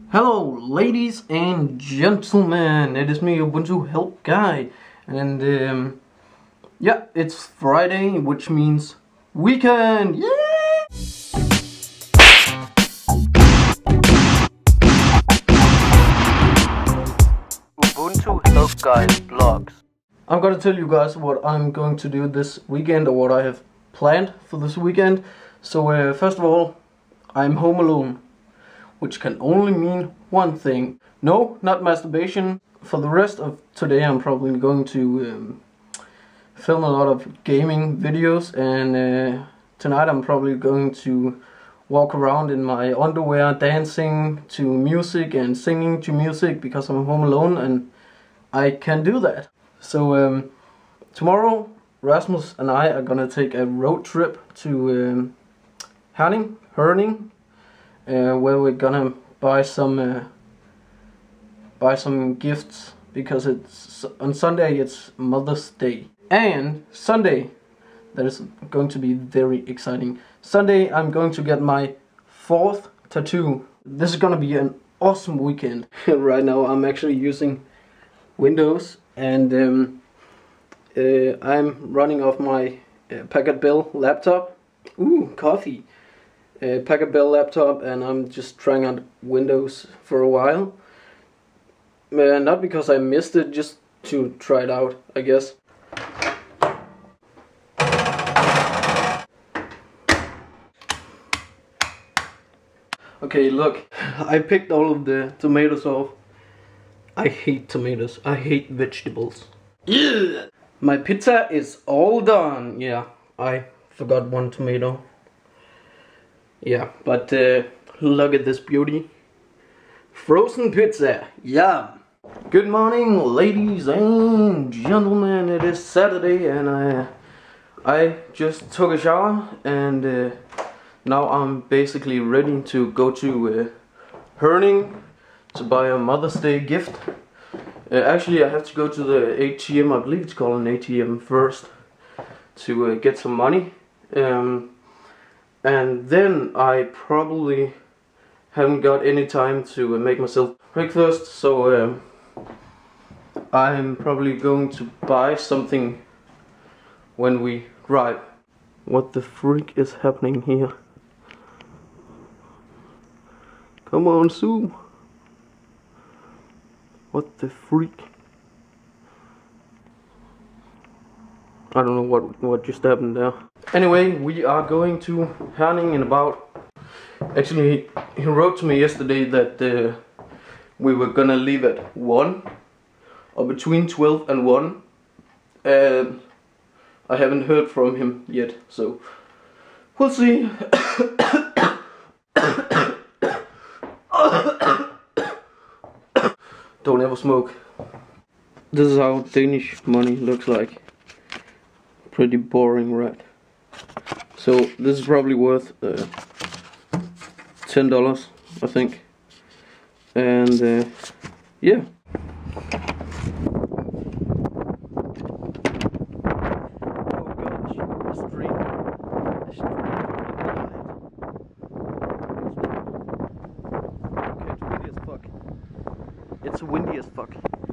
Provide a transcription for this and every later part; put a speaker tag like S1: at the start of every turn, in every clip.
S1: Hello, ladies and gentlemen. It is me, Ubuntu Help Guy, and yeah, it's Friday, which means weekend. Yeah! Ubuntu Help Guy vlogs. I'm gonna tell you guys what I'm going to do this weekend, or what I have planned for this weekend. So first of all, I'm home alone, which can only mean one thing. No, not masturbation. For the rest of today I'm probably going to film a lot of gaming videos, and tonight I'm probably going to walk around in my underwear dancing to music and singing to music because I'm home alone and I can do that. So tomorrow Rasmus and I are gonna take a road trip to Herning, where we're gonna buy some gifts, because it's on Sunday, it's Mother's Day, and Sunday, that is going to be very exciting. Sunday I'm going to get my 4th tattoo. This is gonna be an awesome weekend. Right now I'm actually using Windows, and I'm running off my Packard Bell laptop. Ooh, coffee. Packard Bell laptop, and I'm just trying out Windows for a while. Not because I missed it, just to try it out, I guess. Okay, look, I picked all of the tomatoes off. I hate tomatoes. I hate vegetables. Yeah. My pizza is all done. Yeah, I forgot one tomato. Yeah, but look at this beauty. Frozen pizza. Yeah. Good morning, ladies and gentlemen. It is Saturday, and I just took a shower, and now I'm basically ready to go to Herning to buy a Mother's Day gift. Actually, I have to go to the ATM. I believe it's called an ATM first, to get some money. And then I probably haven't got any time to make myself breakfast, so I'm probably going to buy something when we drive. What the freak is happening here? Come on, zoom. What the freak? I don't know what just happened there. Anyway, we are going to Herning in about... Actually, he wrote to me yesterday that we were gonna leave at 1, or between 12 and 1, and I haven't heard from him yet, so we'll see. Don't ever smoke. This is how Danish money looks like. Pretty boring, right? So this is probably worth $10, I think. And yeah. It's windy as fuck.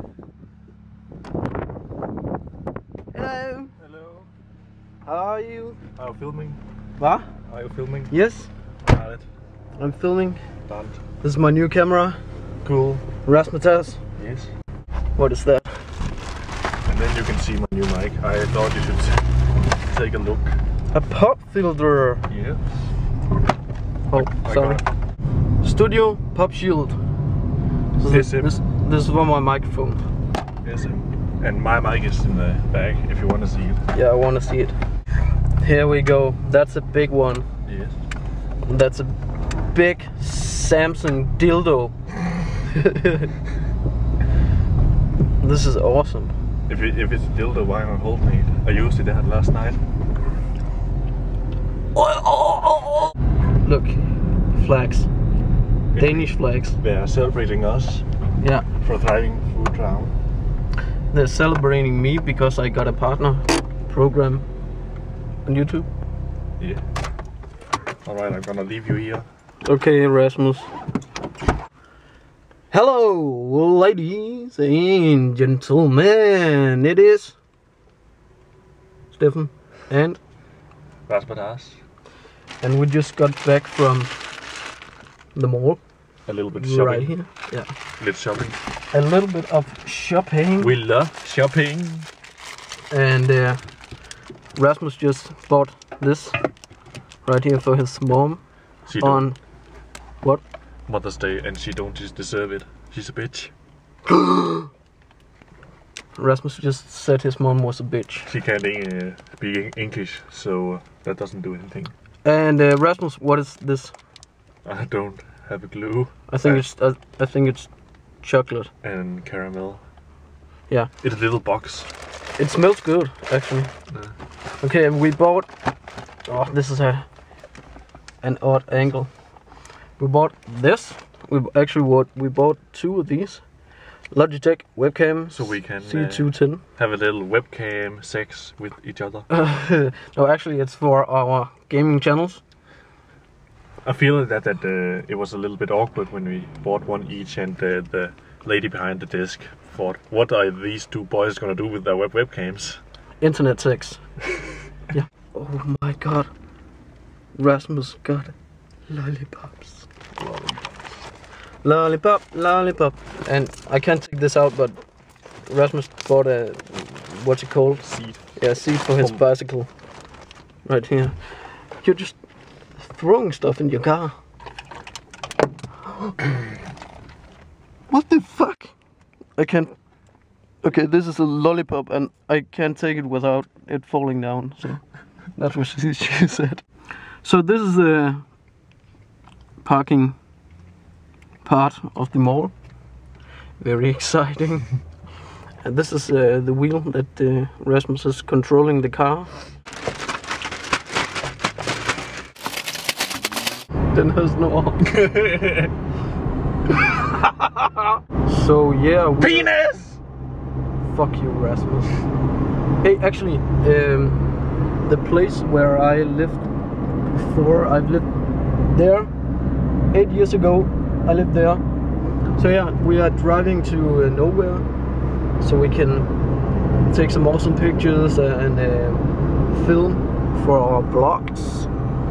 S1: Hello.
S2: Hello.
S1: How are you?
S2: Are you filming?
S1: What?
S2: Are you filming?
S1: Yes.
S2: Got it.
S1: I'm filming.
S2: Done.
S1: This is my new camera.
S2: Cool.
S1: Rasmus.
S2: Yes.
S1: What is that?
S2: And then you can see my new mic. I thought you should take a look.
S1: A pop filter.
S2: Yes.
S1: Oh, sorry. Studio Pop Shield. So this is for my microphone.
S2: Yes. And my mic is in the bag if you want to see it.
S1: Yeah, I want to see it. Here we go. That's a big one.
S2: Yes.
S1: That's a big Samsung dildo. This is awesome.
S2: If it's a dildo, why am I holding it? I used it last night.
S1: Look, flags. Danish flags.
S2: They are celebrating us.
S1: Yeah.
S2: For thriving food town.
S1: They're celebrating me because I got a partner program on YouTube.
S2: Yeah. Alright, I'm gonna leave you here.
S1: Okay, Rasmus. Hello, ladies and gentlemen. It is Stefan and
S2: Rasmus.
S1: And we just got back from the mall.
S2: A little bit shopping.
S1: Right here. Yeah.
S2: Little shopping.
S1: A little bit of shopping.
S2: We love shopping.
S1: And Rasmus just bought this right here for his mom.
S2: She
S1: on
S2: don't.
S1: What?
S2: Mother's Day, and she don't just deserve it. She's a bitch.
S1: Rasmus just said his mom was a bitch.
S2: She can't speak English, so that doesn't do anything.
S1: And Rasmus, what is this?
S2: I don't have a clue.
S1: I think it's chocolate
S2: And caramel.
S1: Yeah.
S2: It's a little box.
S1: It smells good, actually.
S2: Yeah.
S1: Okay, and we bought. Oh, this is an odd angle. We bought this. We bought 2 of these Logitech webcam.
S2: So we can
S1: C210.
S2: have a little webcam sex with each other.
S1: No, actually, it's for our gaming channels.
S2: I feel that it was a little bit awkward when we bought one each, and the lady behind the desk thought, "What are these 2 boys gonna do with their webcams?"
S1: Internet sex. Yeah. Oh my God. Rasmus got lollipops. Lollipop, lollipop. And I can't take this out, but Rasmus bought a, what's it called?
S2: Seat.
S1: Yeah, seat for his bicycle. Right here. You're just throwing stuff in your car. What the fuck? I can't. Okay, this is a lollipop and I can't take it without it falling down. So that's what she said. So this is the parking part of the mall. Very exciting. And this is the wheel that Rasmus is controlling the car. Den has no arm. So yeah.
S2: Penis!
S1: Fuck you, Rasmus. Hey, actually, the place where I lived before, I've lived there 8 years ago. I lived there. So yeah, we are driving to nowhere, so we can take some awesome pictures and film for our vlogs.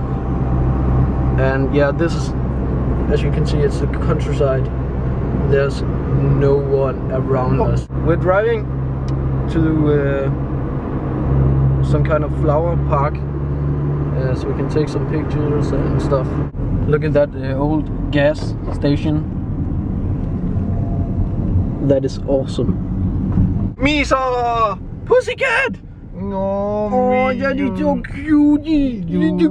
S1: And yeah, this is, as you can see, it's the countryside. There's no one around us. We're driving to some kind of flower park, so we can take some pictures and stuff. Look at that old gas station. That is awesome. Misa! Pussycat!
S2: No,
S1: Oh, that is so cutie!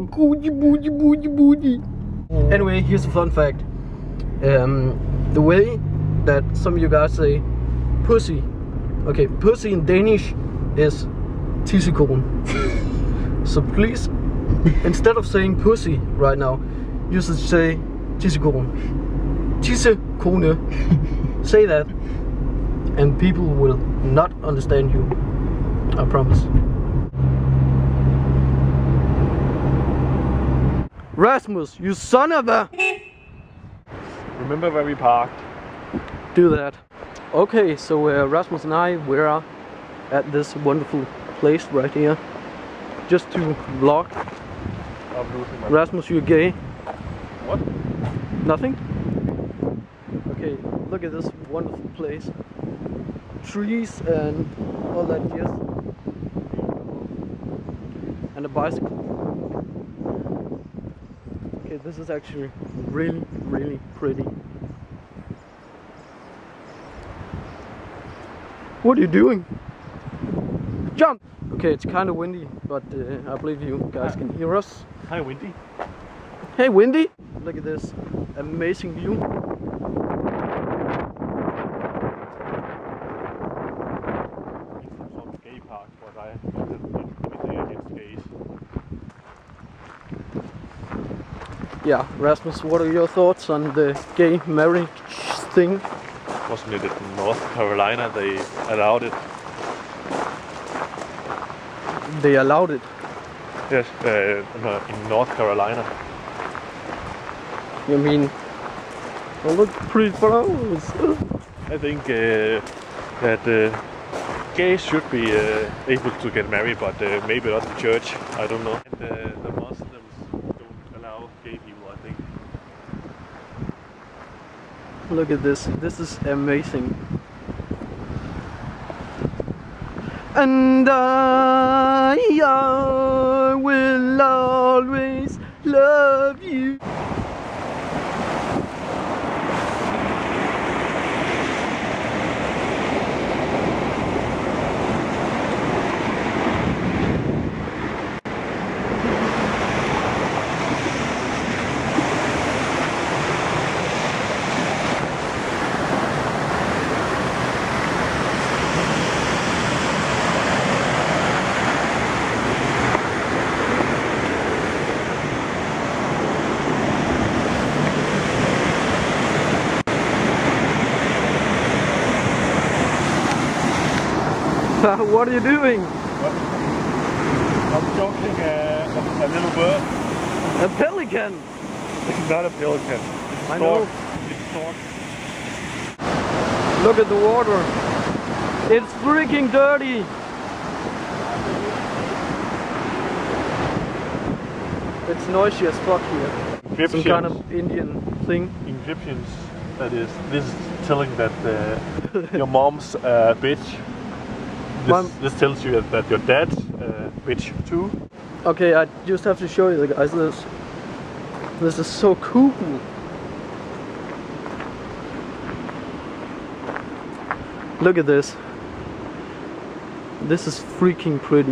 S1: Booty. Anyway, here's a fun fact. The way that some of you guys say pussy. Okay, pussy in Danish is tissekone. So please, instead of saying pussy right now, you should say tissekone. Tissekone. Say that, and people will not understand you. I promise. Rasmus, you son of a...
S2: Remember where we parked?
S1: Do that. Okay, so Rasmus and I, we're at this wonderful place right here, just to vlog.
S2: I'm losing my...
S1: Rasmus, you're gay.
S2: What?
S1: Nothing? Okay, look at this wonderful place. Trees and all that, yes. And a bicycle. Okay, this is actually really, really pretty. What are you doing? Jump! Okay, it's kind of windy, but I believe you guys can hear us.
S2: Hi, Windy.
S1: Hey, Windy! Look at this amazing view.
S2: Some gay park, but I against gays.
S1: Yeah, Rasmus, what are your thoughts on the gay marriage thing?
S2: Wasn't it in North Carolina they allowed it?
S1: They allowed it.
S2: Yes, no, in North Carolina.
S1: You mean Oh, look, pretty flowers.
S2: I think that gays should be able to get married, but maybe not the church. I don't know. And the Muslims don't allow gay people, I think.
S1: Look at this. This is amazing. And I will always love you. What are you doing?
S2: I'm joking a little bird.
S1: A pelican!
S2: It's not a pelican.
S1: I know.
S2: It's stork.
S1: Look at the water. It's freaking dirty. It's noisy as fuck here. Some kind of Indian thing.
S2: Egyptians, that is. This is telling that your mom's bitch. This tells you that your dad's bitch too.
S1: Okay, I just have to show you guys this. This is so cool. Look at this. This is freaking pretty.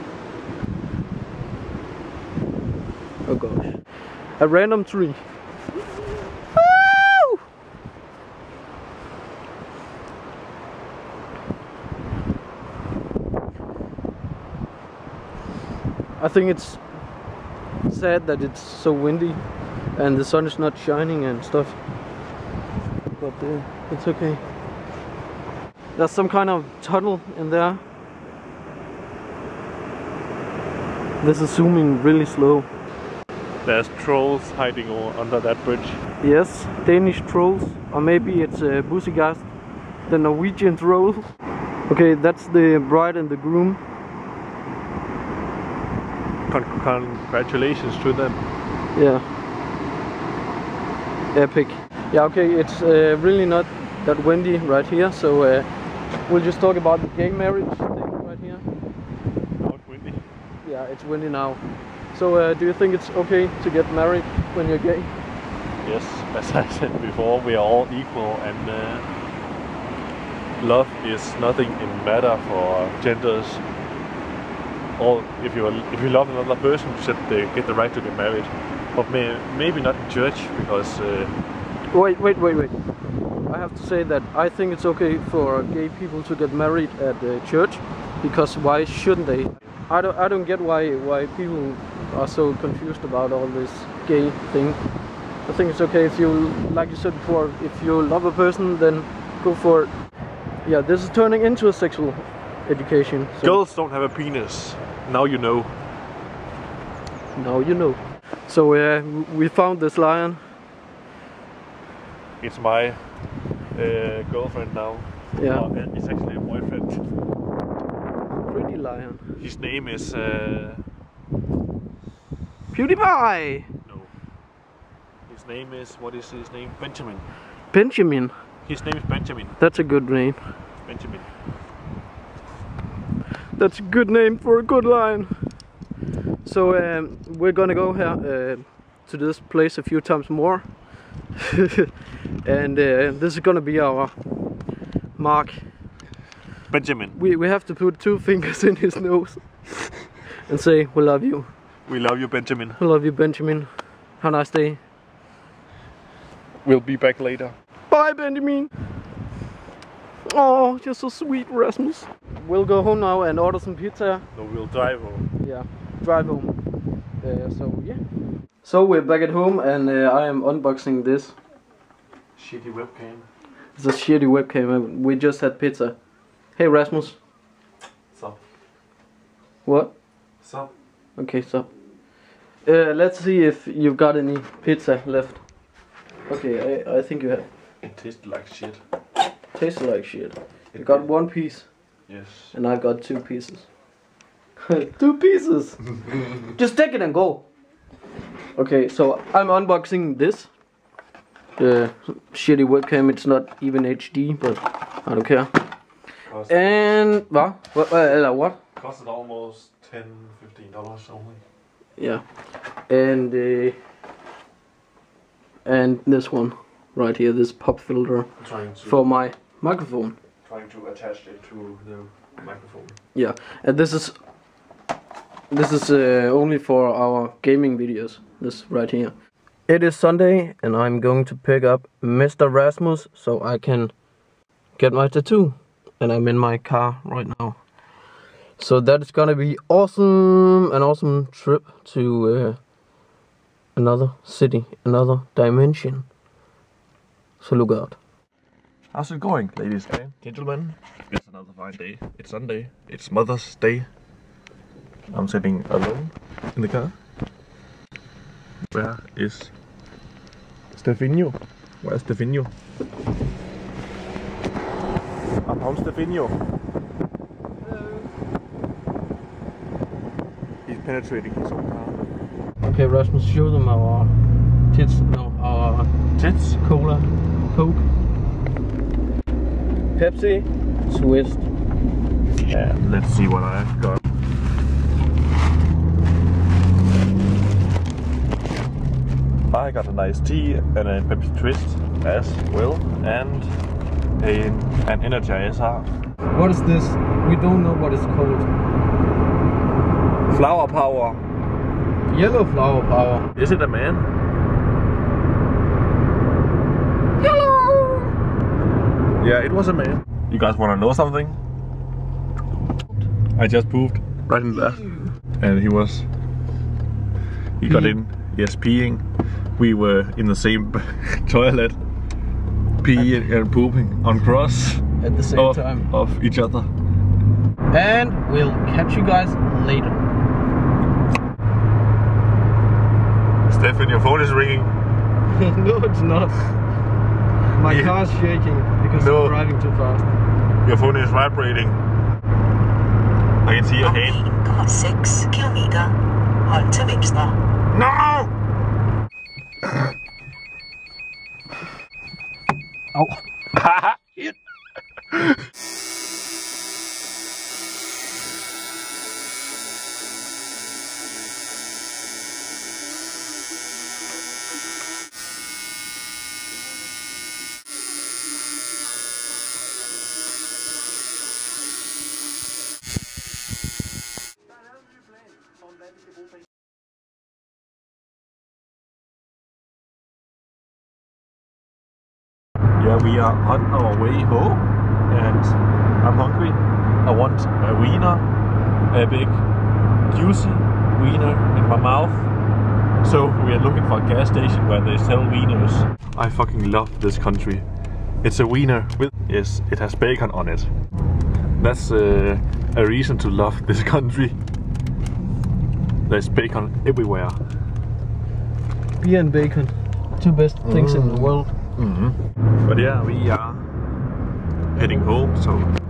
S1: Oh gosh. A random tree. Woo! I think it's sad that it's so windy and the sun is not shining and stuff. But it's okay. There's some kind of tunnel in there. This is zooming really slow.
S2: There's trolls hiding under that bridge.
S1: Yes, Danish trolls, or maybe it's Bussigast, the Norwegian troll. Okay, that's the bride and the groom.
S2: Congratulations to them.
S1: Yeah. Epic. Yeah, okay, it's really not that windy right here, so we'll just talk about the gay marriage thing right here.
S2: Not windy.
S1: Yeah, it's windy now. So do you think it's okay to get married when you're gay?
S2: Yes, as I said before, we are all equal, and love is nothing in matter for genders. Or if you love another person, you should get the right to get married. But maybe not in church, because...
S1: Wait. I have to say that I think it's okay for gay people to get married at church, because why shouldn't they? I don't get why people are so confused about all this gay thing. I think it's okay if you, like you said before, if you love a person, then go for it. Yeah, this is turning into a sexual education. So
S2: girls don't have a penis. Now you know.
S1: Now you know. So we found this lion.
S2: It's my girlfriend now.
S1: Yeah.
S2: It's actually a boyfriend.
S1: Pretty lion.
S2: His name is...
S1: PewDiePie!
S2: No. His name is... What is his name? Benjamin.
S1: Benjamin?
S2: His name is Benjamin.
S1: That's a good name.
S2: Benjamin.
S1: That's a good name for a good lion. So we're gonna go here to this place a few times more. And this is gonna be our mark.
S2: Benjamin.
S1: We have to put 2 fingers in his nose and say, we love you.
S2: We love you, Benjamin.
S1: We love you, Benjamin. Have a nice day.
S2: We'll be back later.
S1: Bye, Benjamin. Oh, you're so sweet, Rasmus. We'll go home now and order some pizza.
S2: No, we'll drive home.
S1: Yeah, drive home. So yeah. So we're back at home and I am unboxing this.
S2: Shitty webcam.
S1: It's a shitty webcam. We just had pizza. Hey Rasmus.
S2: Sup?
S1: What?
S2: Sup?
S1: Okay, sup. Let's see if you've got any pizza left. Okay, I think you have.
S2: It tasted like shit.
S1: Tasted like shit. You got one piece.
S2: Yes.
S1: And I got 2 pieces. 2 pieces! Just take it and go! Okay, so I'm unboxing this. The shitty webcam, it's not even HD, but I don't care. And what?
S2: Costed almost $10-15 only.
S1: Yeah. And this one right here, this pop filter for my microphone.
S2: Trying to attach it to the microphone.
S1: Yeah, and this is only for our gaming videos. This right here. It is Sunday, and I'm going to pick up Mr. Rasmus so I can get my tattoo. And I'm in my car right now. So that is gonna be awesome, an awesome trip to another city, another dimension. So look out.
S2: How's it going, ladies and gentlemen? It's another fine day. It's Sunday. It's Mother's Day. I'm sitting alone in the car. Where is Stefanio? Where's Stefanio? I found Stefanio.
S1: Hello.
S2: He's penetrating his own car.
S1: Okay, Rasmus, show them our tits. No, our
S2: Tits?
S1: cola, Coke, Pepsi, Twist.
S2: Yeah, let's see what I got. I got a nice tea and a Pepsi Twist as well, and an Energizer.
S1: What is this? We don't know what it's called.
S2: Flower power.
S1: Yellow flower power.
S2: Is it a man?
S1: Hello!
S2: Yeah, it was a man. You guys wanna know something? I just pooped right in there. And he got in, yes, peeing. We were in the same toilet, peeing and pooping on cross
S1: At the same time.
S2: Of each other.
S1: And we'll catch you guys later.
S2: Stefan, your phone is ringing.
S1: No, it's not. My car's shaking because I'm driving too fast.
S2: Your phone is vibrating. I can see your hand.
S3: 6 kilometer. Hold til venstre.
S2: No!
S1: Au.
S2: Haha! Shit! Yeah, we are on our way home, and I'm hungry. I want a wiener, a big juicy wiener in my mouth. So we are looking for a gas station where they sell wieners. I fucking love this country. It's a wiener with, yes, it has bacon on it. That's a reason to love this country. There's bacon everywhere.
S1: Beer and bacon. 2 best things in the world.
S2: But yeah, we are heading home, so